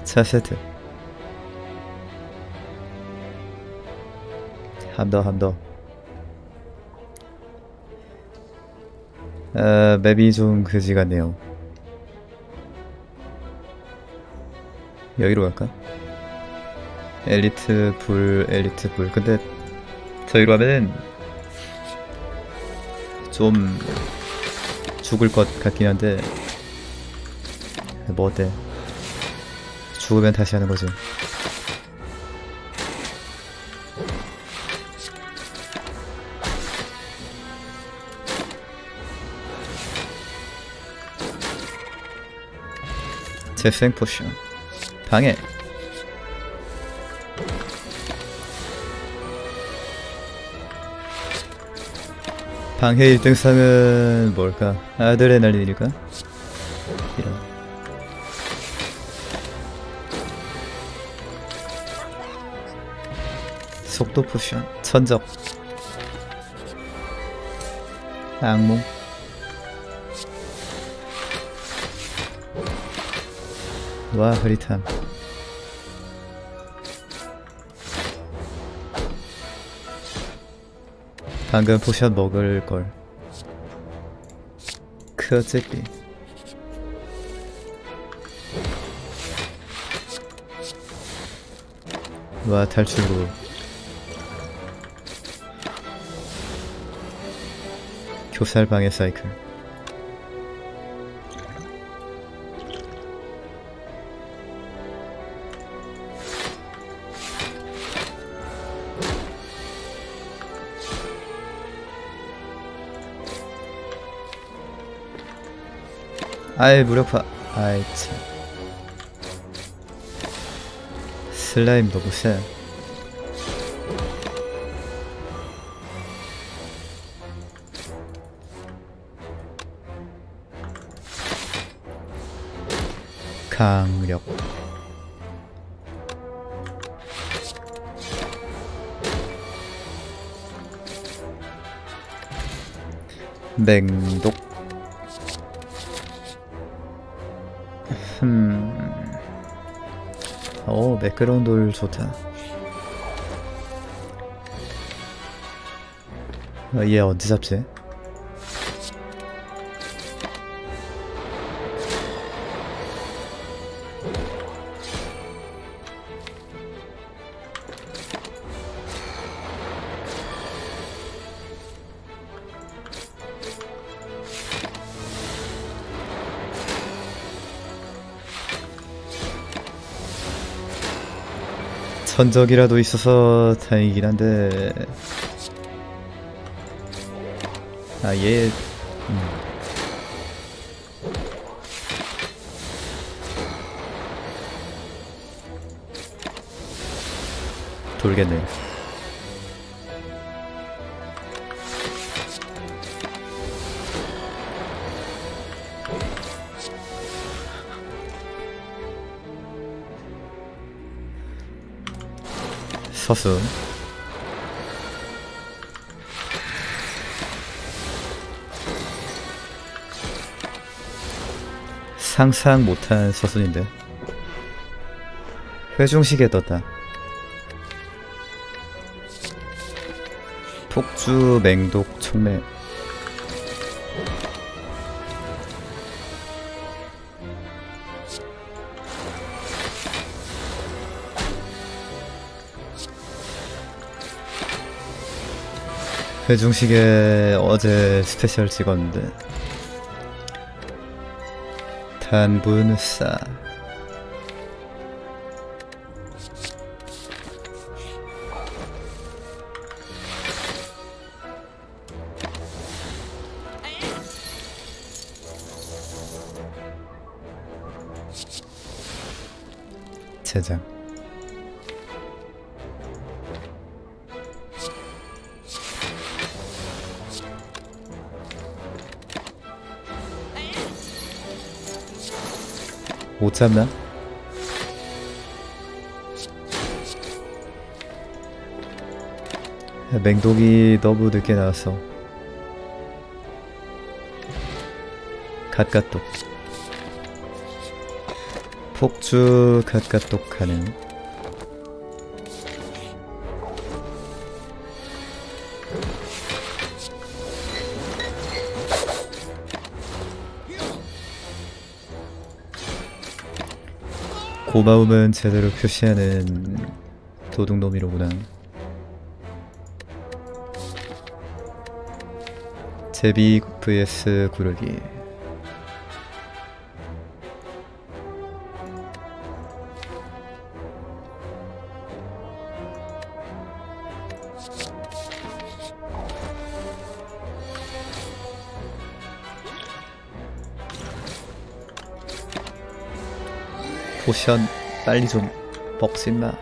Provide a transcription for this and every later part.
4세트. 함더. 맵이 좀 그지 같네요. 여기로 갈까? 엘리트 불. 근데 저기로 가면은 좀 죽을 것 같긴 한데 뭐 어때? 죽으면 다시 하는 거지. 재생 포션 방해. 방해 1등상은 뭘까? 아드레날린일까? 이런. 속도 포션 천적. 악몽. 와 흐릿함. 방금 포션 먹을걸. 크어제기. 와 탈출구. 교살방해 사이클. 아이 무력화. 아이 참. 슬라임 너무 세. 강력. 맹독. 오 매끄러운 돌 좋다. 얘 언제 잡지? 천적이라도 있어서 다행이긴 한데. 아 얘 돌겠네. 서순. 상상 못한 서순인데. 회중식에 떴다. 폭주 맹독 촉매. 회중식에 어제 스페셜 찍었는데 단분싸. 제장. 못 잡나? 맹독이 너무 늦게 나왔어. 갓갓독. 폭주 갓갓독하는 고마움은 제대로 표시하는 도둑놈이로구나. 제비 vs 구르기. 포션 빨리 좀 먹지마.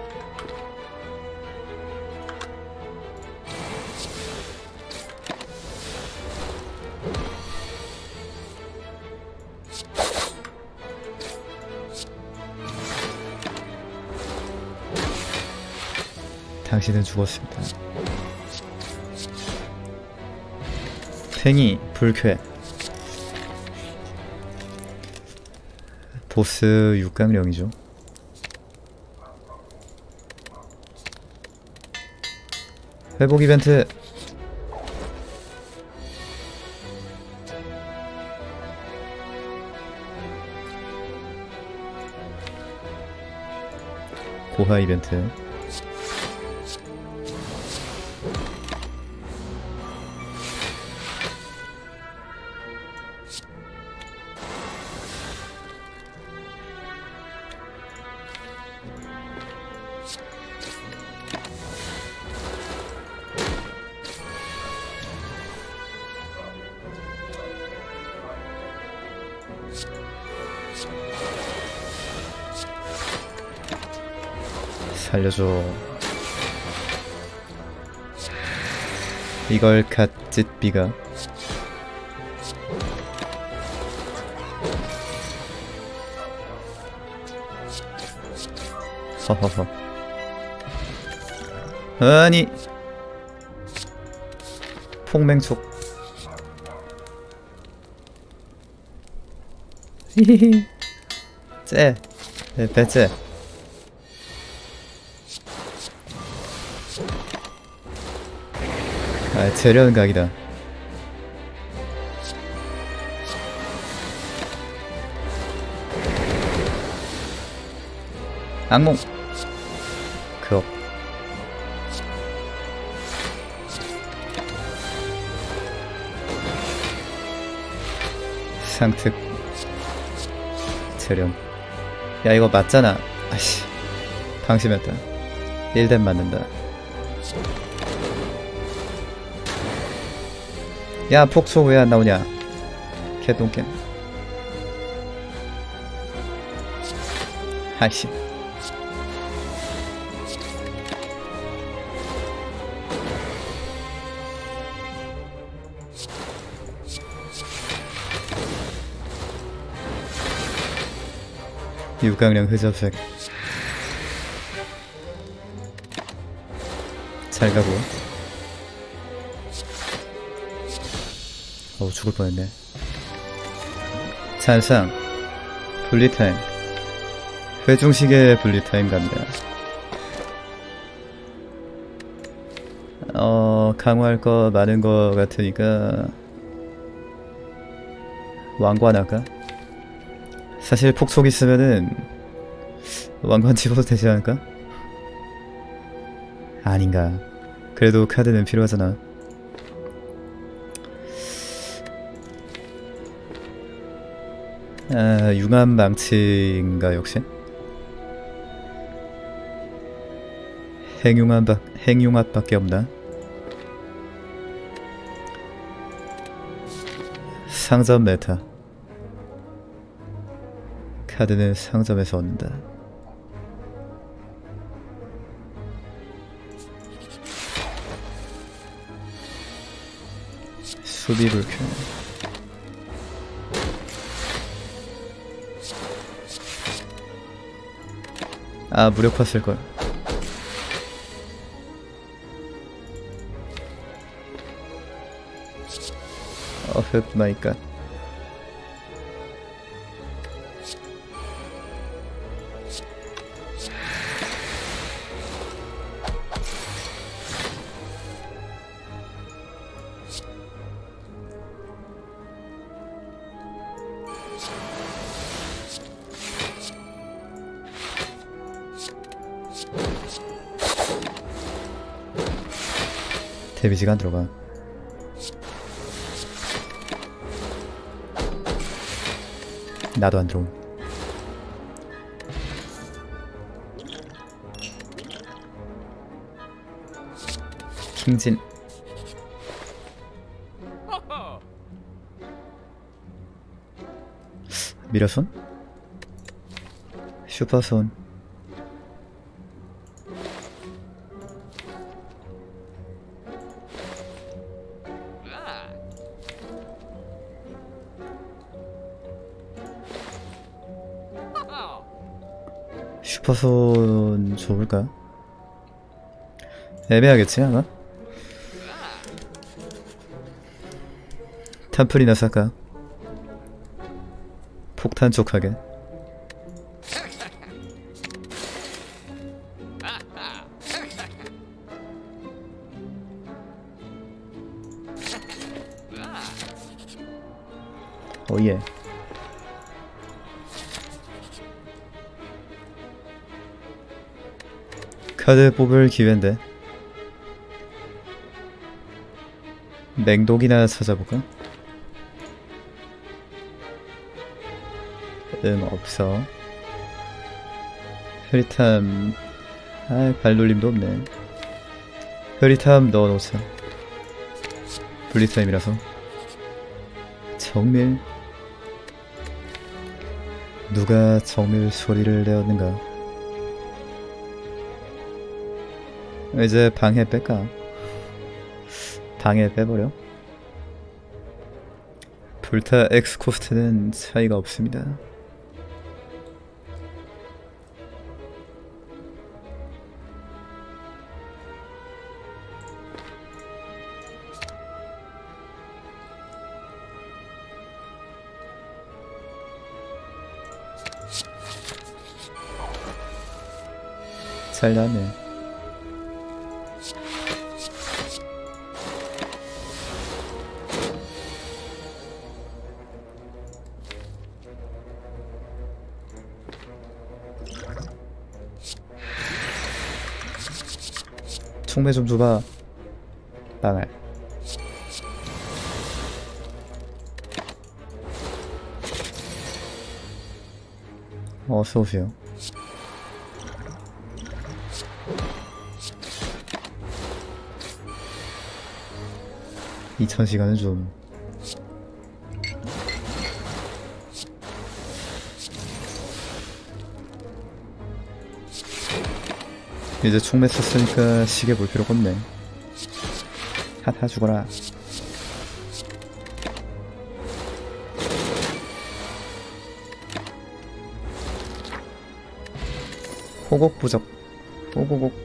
당신은 죽었습니다. 팽이 불쾌. 보스 6강령이죠. 회복 이벤트. 고화 이벤트. 살려줘. 이걸 갓짓비가 허허허. 아니 폭맹촉. 히히히. 쟤 배째. 아, 재련 각이다. 악몽. 그업. 상특. 재련. 야 이거 맞잖아. 아씨 방심했다. 1대 맞는다. 야 폭소 왜 안 나오냐. 개똥겜. 아이씨. 유강령 흐접색. 잘 가고. 어우 죽을 뻔했네. 잔상 분리타임. 회중식의 분리타임 갑니다. 강화할 거 많은 거 같으니까 왕관 할까? 사실 폭속 있으면은 왕관 집어도 되지 않을까? 아닌가. 그래도 카드는 필요하잖아. 아, 융합망치인가 역시? 행융합밖에 없나? 상점 메타. 카드는 상점에서 얻는다. 수비 불쾌. 아 무력화 쓸걸. 흡 마이 갓. 데미지가 안 들어가. 나도 안 들어옴. 킹진. 미러손? 슈퍼손. 슈퍼손 좋을까? 애매하겠지 아마? 탐플이나 살까? 폭탄 쪽하게. 오예. 카드 뽑을 기회인데 맹독이나 찾아볼까? 없어. 흐릿함. 아, 발놀림도 없네. 흐릿함 넣어놓자. 분리타임이라서. 정밀. 누가 정밀 소리를 내었는가? 이제 방해 뺄까? 방해 빼버려. 불타 X 코스트는 차이가 없습니다. 잘 나네. 총매 좀 줘봐. 빵알. 어서오세요. 2000시간은 좀 이제 총매 썼으니까 시계 볼 필요가 없네. 핫하 죽어라. 호곡 부적. 호고곡.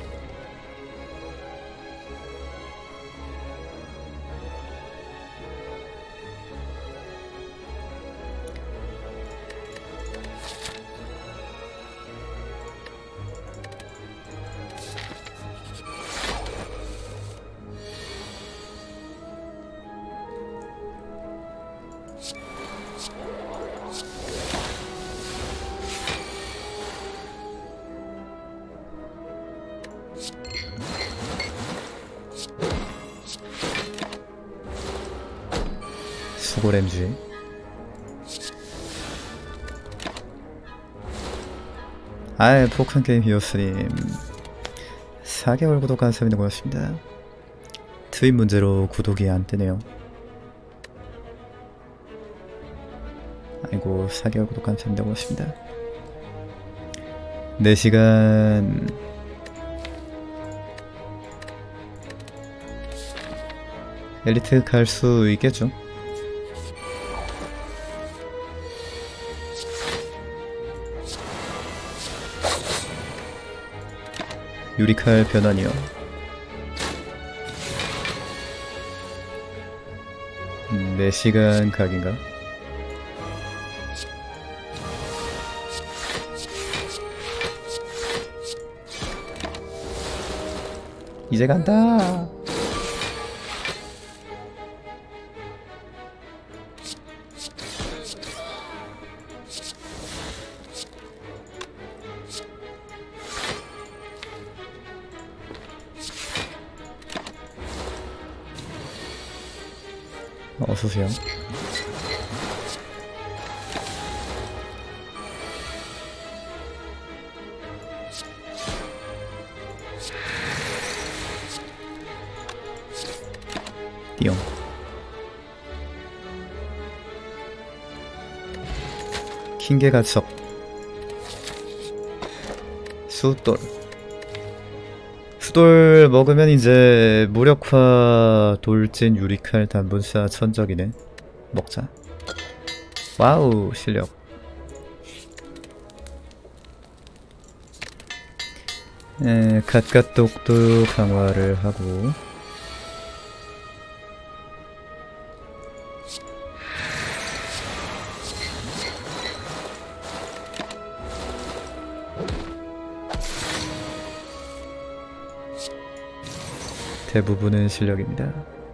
수고램쥐. 아이, 포크게임 히어스님 4개월 구독 감사합니다. 고맙습니다. 트윗 문제로 구독이 안 뜨네요. 아이고, 4개월 구독 감사합니다. 고맙습니다. 4시간 엘리트 갈 수 있겠죠? 유리칼 변환이요. 네 시간 각인가? 이제 간다. 어서오세요. 띠용. 킹계가석. 수돌. 수돌 먹으면 이제 무력화 돌진 유리칼 단분사 천적이네. 먹자. 와우 실력. 갓갓독도 강화를 하고 대부분은 실력입니다.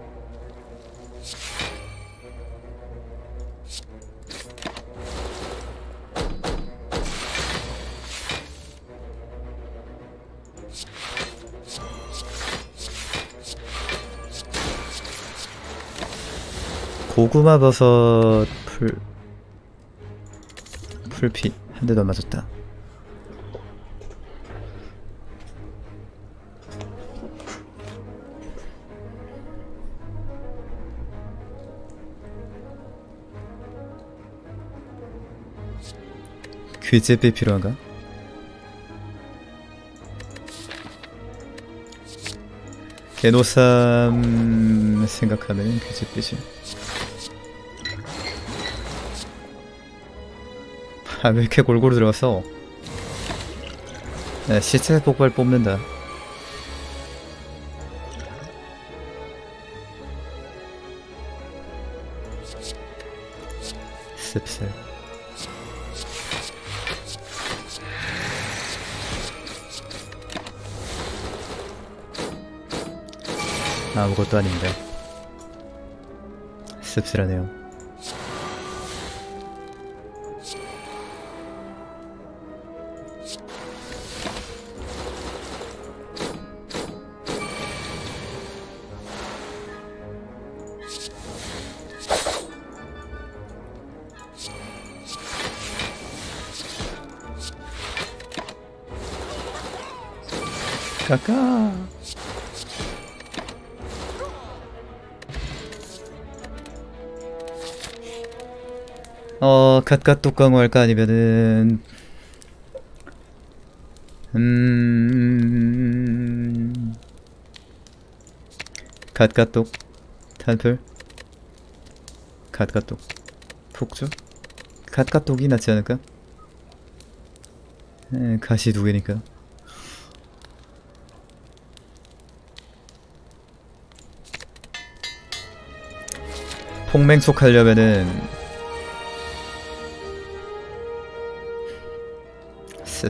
고구마 버섯 풀피 한 대도 안 맞았다. 귀집이 필요한가? 개노삼 생각하면 귀집이지. 아, 왜 이렇게 골고루 들어갔어? 야, 시체 폭발 뽑는다. 씁쓸. 아무것도 아닙니다. 씁쓸하네요. 까까. 갓갓 뚜껑 할까 아니면은 갓갓독 탄풀 갓갓독 폭주 갓갓독이 낫지 않을까? 가시 두 개니까. 폭맹속 하려면은 습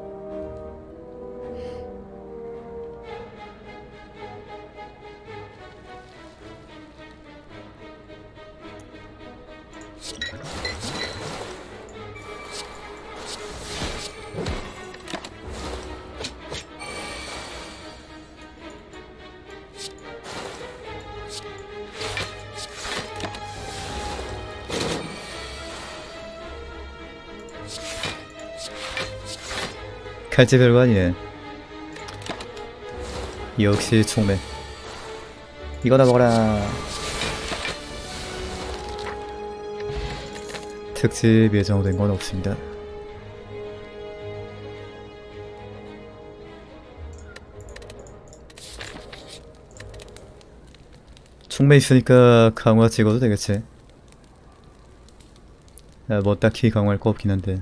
칼집 별거 아니네. 역시 총매. 이거나 먹어라. 특집 예정된 건 없습니다. 총매 있으니까 강화 찍어도 되겠지. 뭐 딱히 강화할 거 없긴 한데.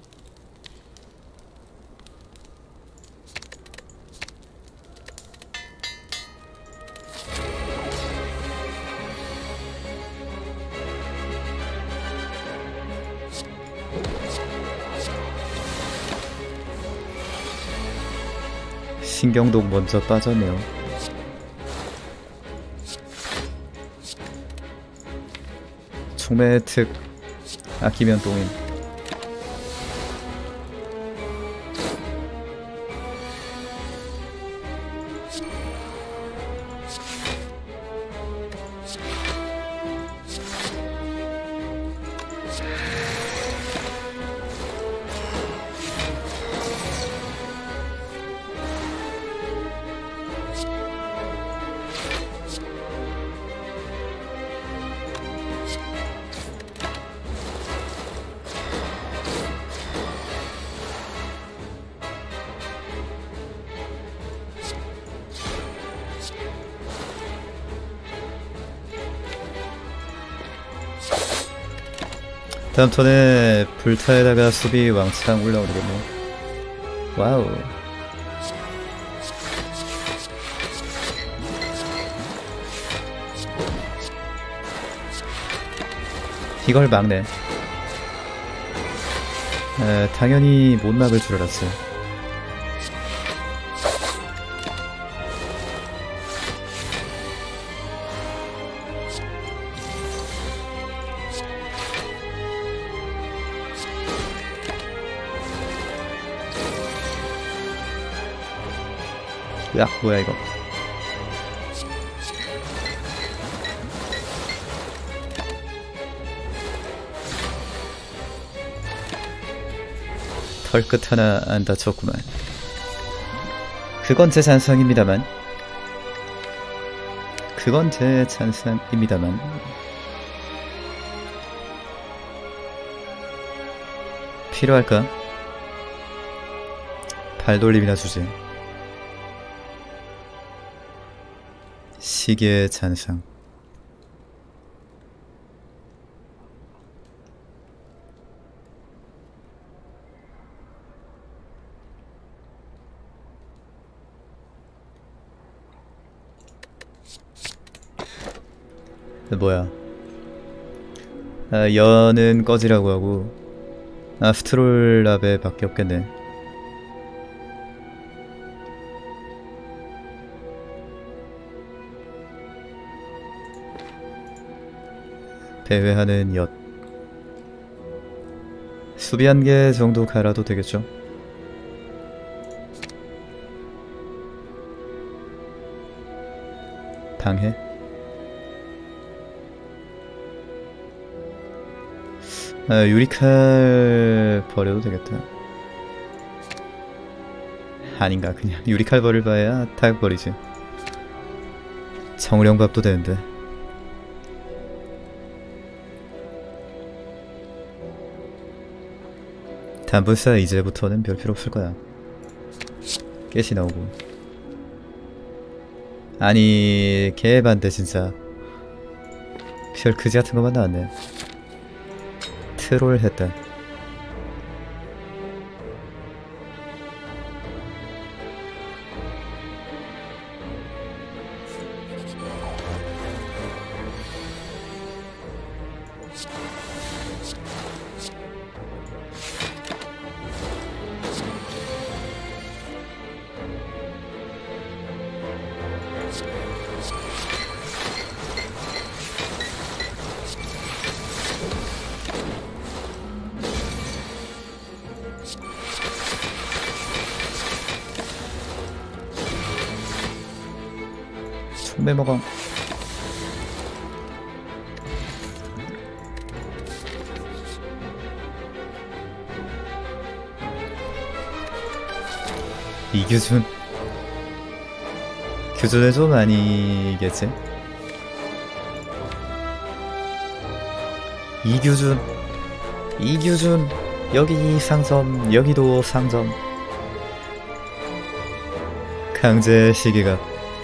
신경독 먼저 빠졌네요. 총매 특 아끼면 똥임. 다음 턴에 불타에다가 수비 왕창 올라오겠네. 와우. 이걸 막네. 당연히 못 막을 줄 알았어요. 으악, 뭐야 이거. 털끝 하나 안 다쳤구만. 그건 제 찬성입니다만. 필요할까? 발돌림이나 주지. 시계의 잔상. 뭐야? 연은 꺼지라고 하고 스트롤랍에 밖에 없겠네. 배회하는 엿. 수비 한 개 정도 갈아도 되겠죠? 방해? 유리칼 버려도 되겠다. 아닌가, 그냥 유리칼 버릴 바에야 타격 버리지. 정령갑도 되는데. 단분사 이제부터는 별 필요 없을 거야. 깨시 나오고. 아니, 개반대 진짜. 별 그지 같은 것만 나왔네. 트롤 했다. 총매먹어. 이규준. 규준은 좀 아니겠지? 이규준. 여기 상점, 여기도 상점. 강제 시기가.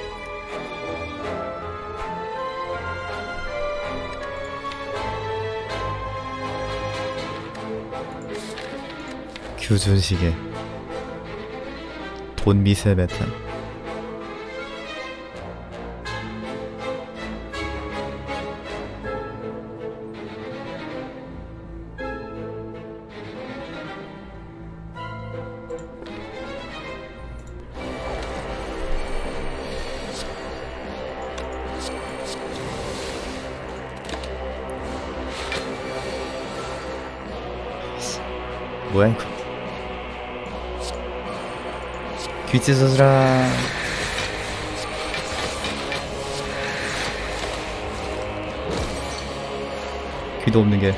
규준시계. 돈미세 메탄. 뭐야 이거. 귀 찢어져라. 귀도 없는 게.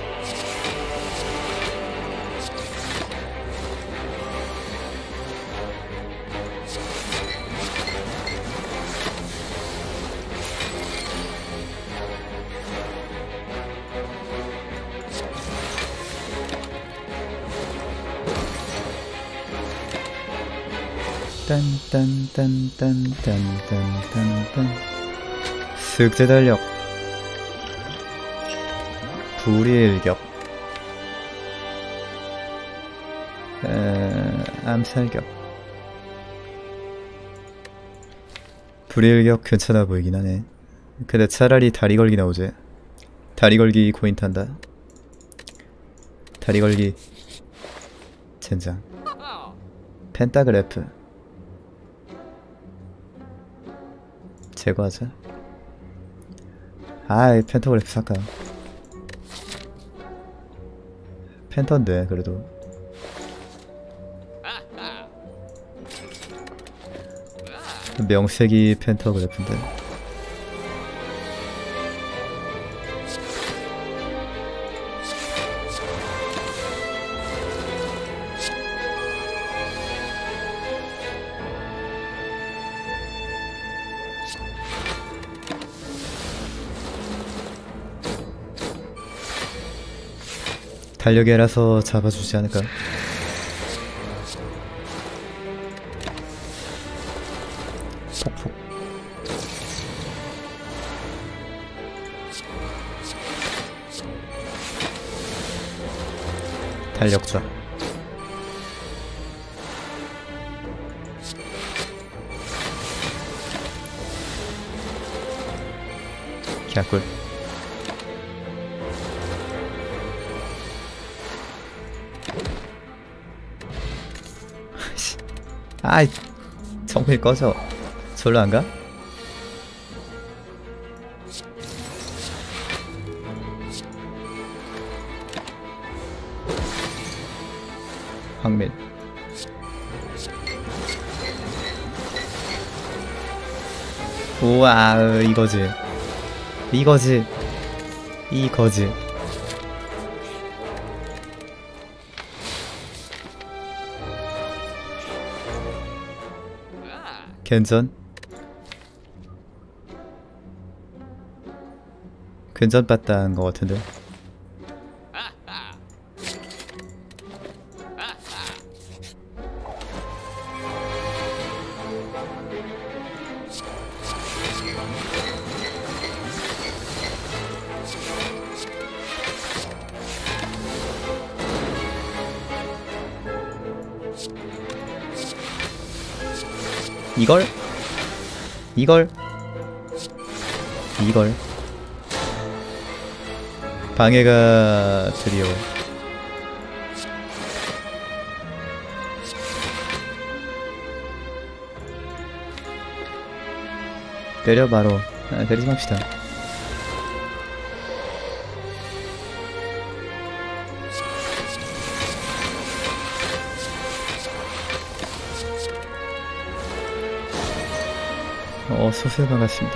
딴딴딴딴딴딴딴. 슥제 달력. 불일격. 암살격. 불일격 괜찮아 보이긴 하네. 근데 차라리 다리 걸기 나오지. 다리 걸기 고인 탄다. 다리 걸기 젠장. 펜타그래프 제거하자. 아이 펜타그래프 살까. 펜턴데 그래도. 명색이 펜타그래프인데. 달력이라서 잡아주지 않을까? 폭폭. 달력좌. 개꿀. 아이 정필 꺼져. 절로 안 가? 황밀. 우와 이거지. 이거지. 이거지. 괜전? 괜전 봤다는 것 같은데. 이걸? 이걸? 이걸? 방해가 드리오. 때려 바로. 때리지 맙시다. 소설 반갑습니다.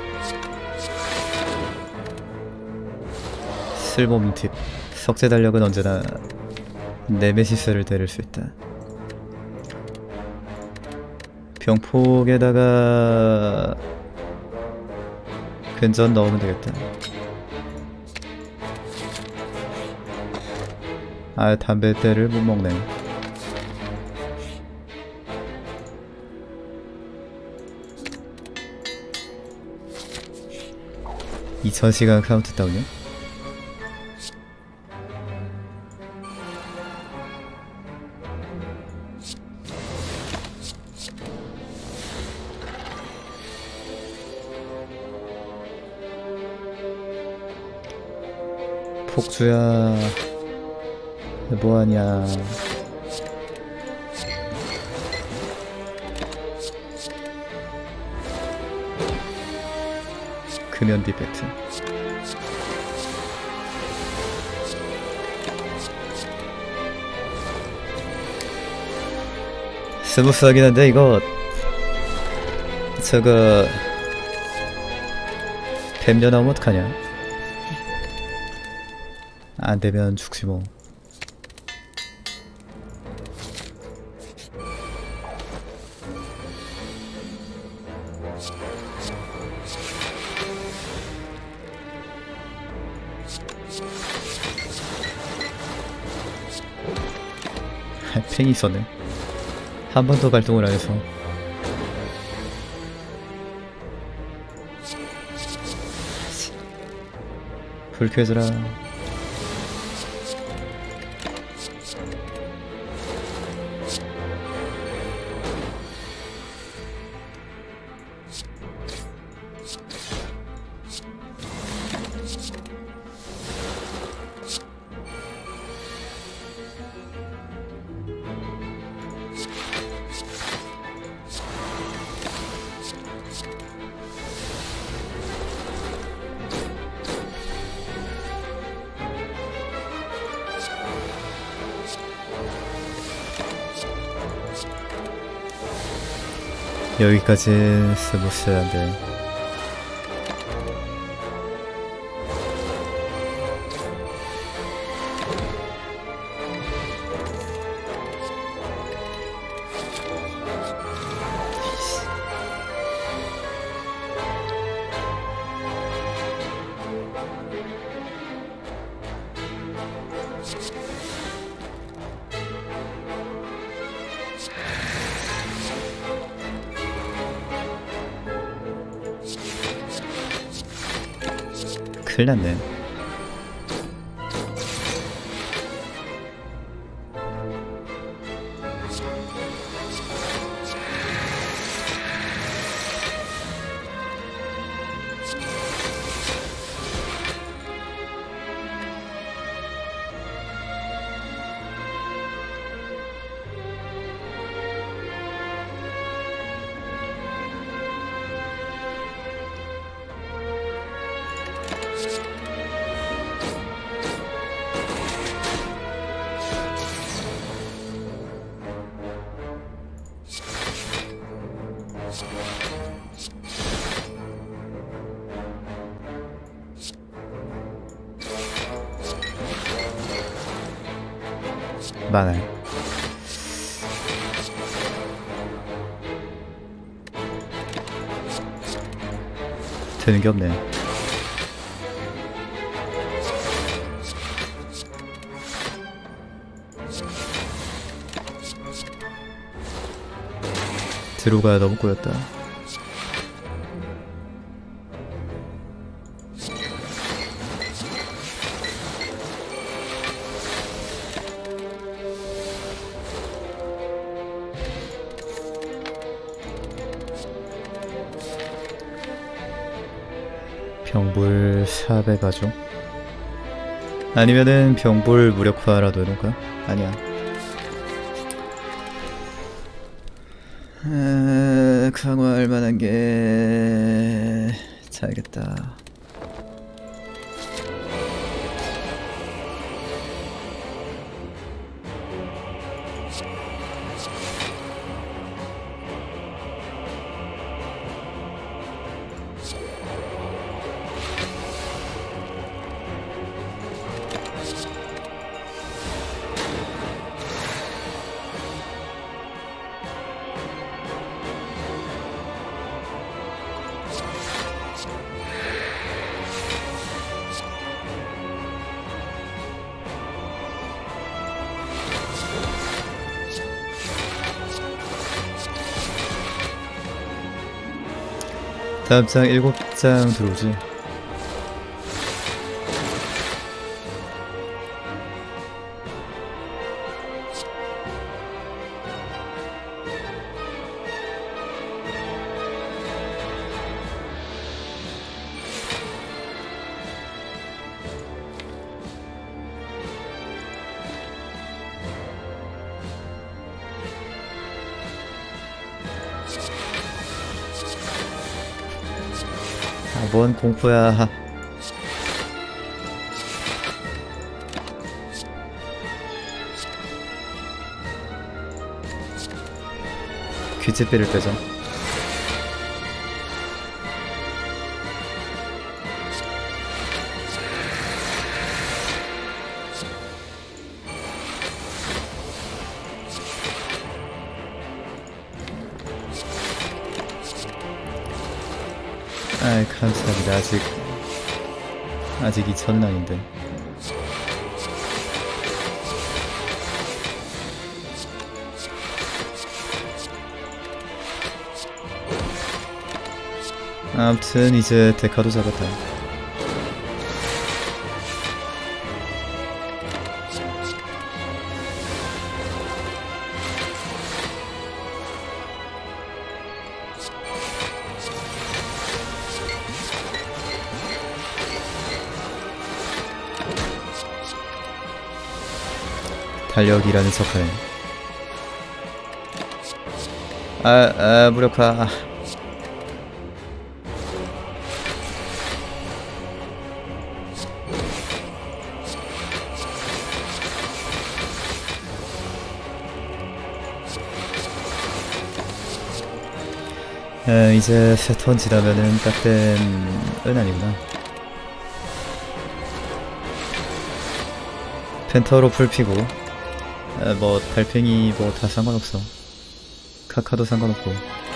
쓸모없는 팁. 석재 달력은 언제나 네메시스를 데릴 수 있다. 병폭에다가 근전 넣으면 되겠다. 아 담배대를 못 먹네. 2000시간 카운트다운이요? 폭주야 뭐하냐. 금연 디펙트. 스무스하긴 한데 이거 저거 뱀녀 나오면 어떡하냐. 안되면 죽지 뭐. 팽이 있었네. 한 번 더 발동을 안 해서. 불 켜져라. 여기까지 스무스해야 한데. 큰일 났네. 망할. 되는 게 없네. 드루가 너무 꼬였다. 병불 샵에 가죠. 아니면은 병불 무력화라도 해놓을까? 아니야. 강화할 만한 게 잘겠다. 다음 장 7장 들어오지. 뭔 공포야. 귀찌빼를 빼자. 아이 감사합니다. 아직 2000은 아닌데. 아무튼 이제 데카도 잡았다. 달력이라는 척하네. 무력화. 이제 세 턴 지나면은 딱된 아니구나. 펜터로 풀 피고 뭐 달팽이 뭐 다 상관없어. 카카도 상관없고.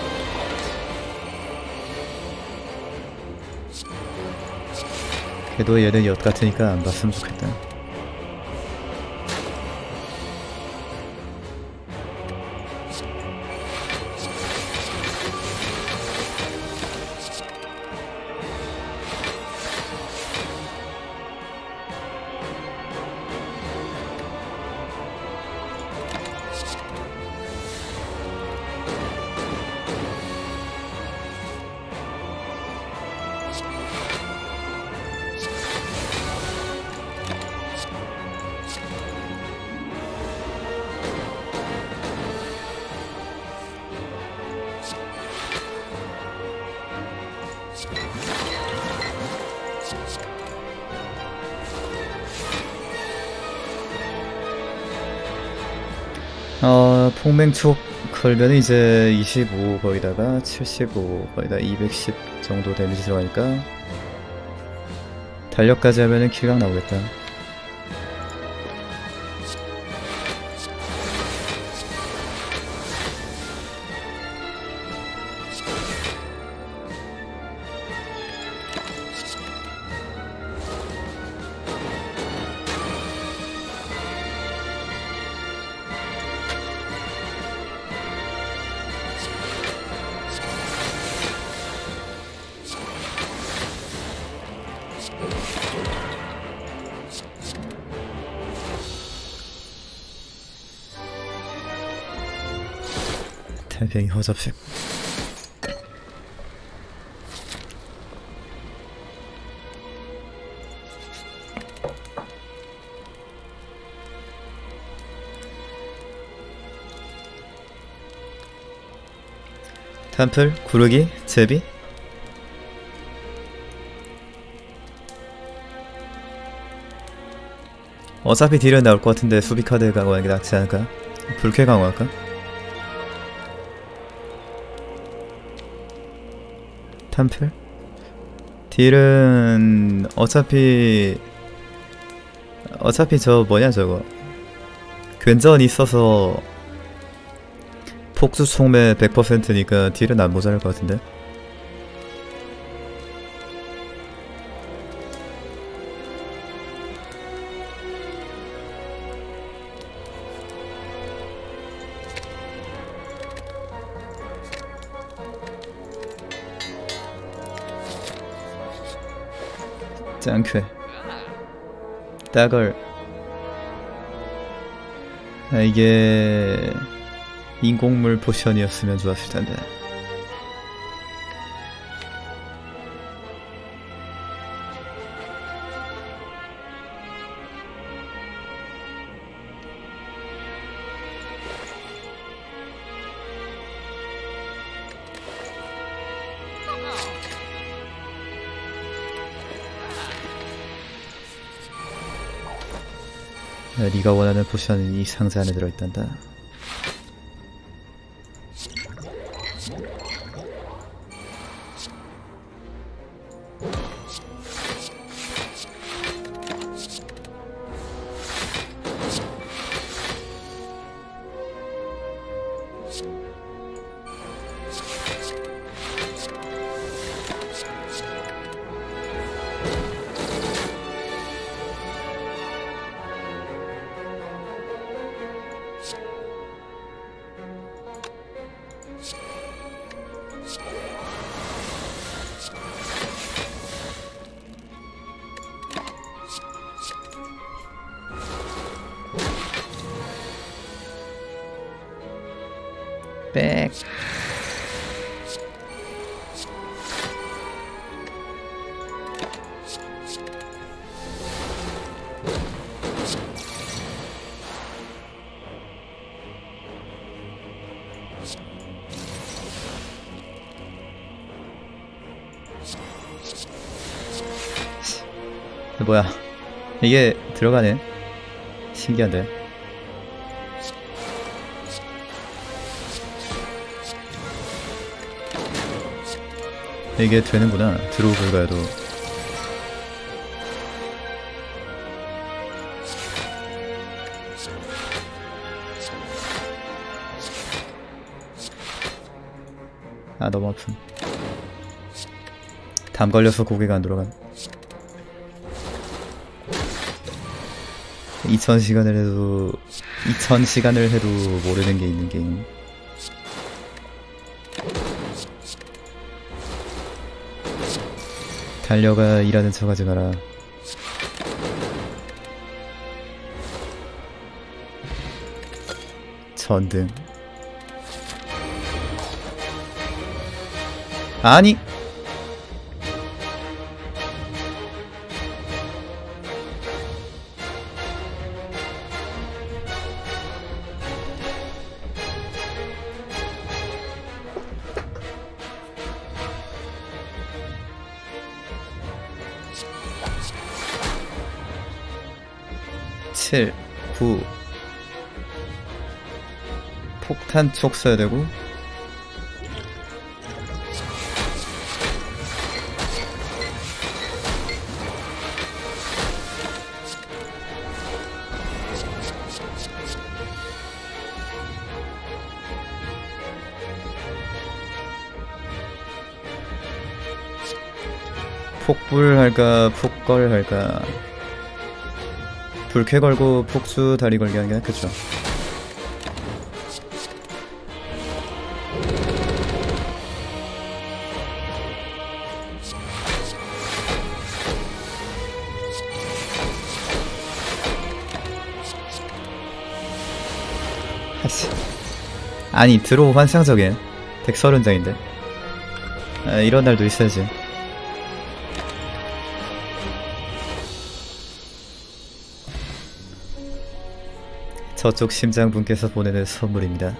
그래도 얘는 엿 같으니까 안 봤으면 좋겠다. 폭맹축 걸면 이제 25 거기다가 75 거기다 210 정도 데미지 들어가니까 달력까지 하면은 킬각 나오겠다. 달팽이 허접식. 탄플, 구르기, 제비. 어차피 딜은 나올 것 같은데 수비 카드 강화하는 게 낫지 않을까? 불쾌 강화할까? 탄플? 딜은 어차피 저 뭐냐 저거 괜전 있어서 폭주 총매 100%니까 딜은 안 모자랄 것 같은데. 짱쾌 따걸. 이게 인공물 포션이었으면 좋았을 텐데. 네가 원하는 포션은 이 상자 안에 들어있단다. 빽. 뭐야 이게 들어가네. 신기한데. 이게 되는구나. 드로우 불가야도. 아 너무 아픔. 담 걸려서 고개가 안 돌아간. 2000시간을 해도 2000시간을 해도 모르는 게 있는 게임. 달려가 일하는 척 하지 마라. 전등. 아니! 칠, 9 폭탄 촉 써야 되고 폭불 할까 폭걸 할까. 불쾌 걸고 폭수 다리 걸기 하는 게 낫겠죠. 아니 드로우 환상적인 덱 30장인데 아, 이런 날도 있어야지. 저쪽 심장분께서 보내는 선물입니다.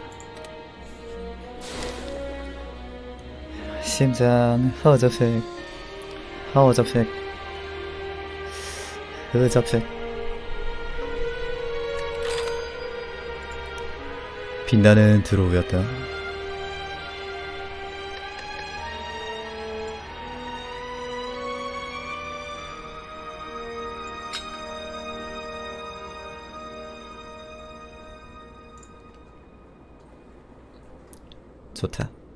심장 허접색 허접색 허접색. 빛나는 드로우였다. 좋다.